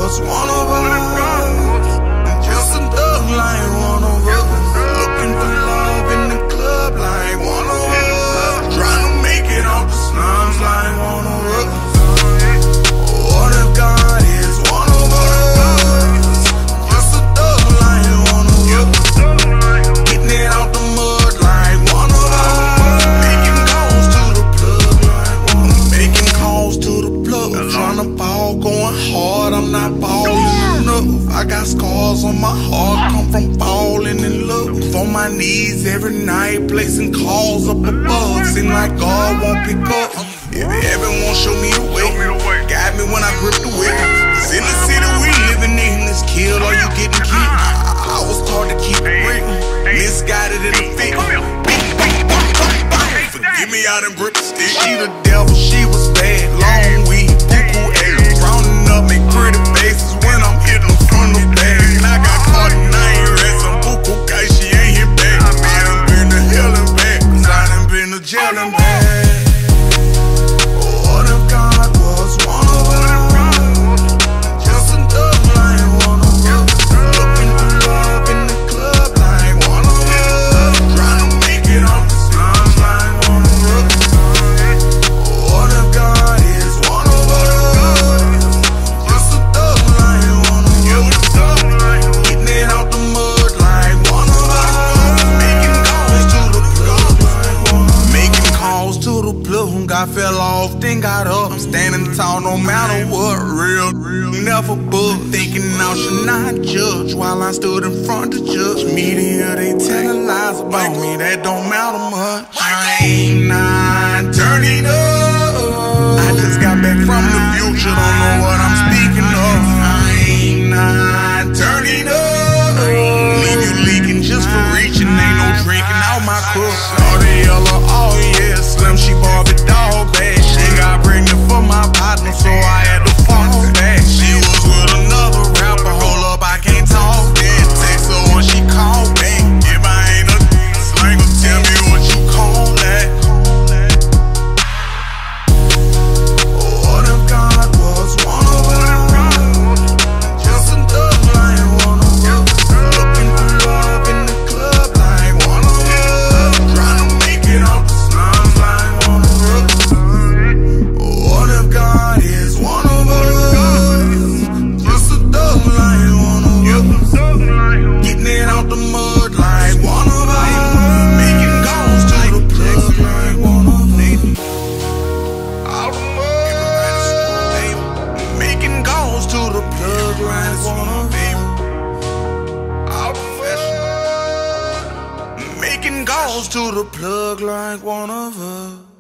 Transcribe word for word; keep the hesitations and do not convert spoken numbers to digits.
was one of us, just a thug like one of us, looking for love in the club like one of us, trying to make it out the slums like one of us. What if God is one of us, just a thug like one of us, getting it out the mud like one of us, making calls to the plug like one of us, making calls to the plug, trying to ball, going hard, I'm not balling enough. I got scars on my heart, come from falling in love. On my knees every night, placing calls up above. Seem like God won't pick up. If heaven won't show me the way, guide me when I grip the wheel. Cause in the city we living in, this kill or you getting killed. I, I was taught to keep it real, misguided in the fit. Forgive me, I done grip the stick. She the devil, she was bad, long weed, poo-poo ass, rounding up, make pretty faces when I'm hitting from the back. And I got caught and I ain't resting, poo-poo guy, she ain't hit back. I done been to hell and back, cause I done been to jail and back. What if God was one of us, just a thug like one of us, looking for love in the club like one of us, trying to make it off the slums like one of us. What if God is one of us, just a thug like one of us, getting it out the mud like one of us, making calls to the plug like one of us, making calls to the plug. I fell off, then got up. I'm standing tall no matter what. Real, real, never bug. Thinking I should not judge while I stood in front of judge. Media, they telling lies about me that don't matter much. I ain't not turning up. I just got back from the future, don't know what I'm speaking of. I ain't not turning up. Leave you leaking just for reaching, ain't no drinking out my cup. All the yellow, oh yeah, Slim, she Barbie dog bad. She got pregnant for my partner, so I had to fall back. She was with another rapper, hold up, I can't talk that. Text her when she called back. If I ain't a slang, tell me what you call that. What if God was one of us, just a thug like one of us, looking for love in the club like one of us, trying to make it out the slums like one of us. What if God is one of us, just a thug like one of us, getting it out the mud like one of us, making calls to the plug like one of us, out the mud, making calls to the plug like one of us, out the mud, making calls to the plug like one of us.